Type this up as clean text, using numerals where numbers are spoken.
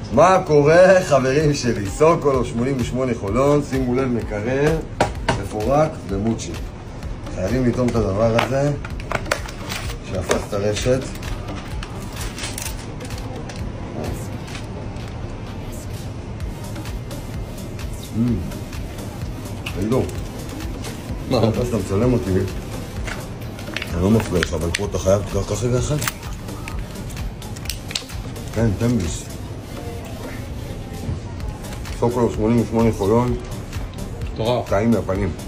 מה קורה, חברים שלי? סוקולוב 88 חולון, שימו לב, מקרר, מפורק ומוצ'י. חייבים לטעום את הדבר הזה שהפך את הרשת. תגידו, מה? אתה שאתה מצלם אותי, אני לא מפריע לך, אבל פה אתה חייב תקח רגע אחד. כן, תן ביס. סוקולוב 88 חולון, טעים מהפנים.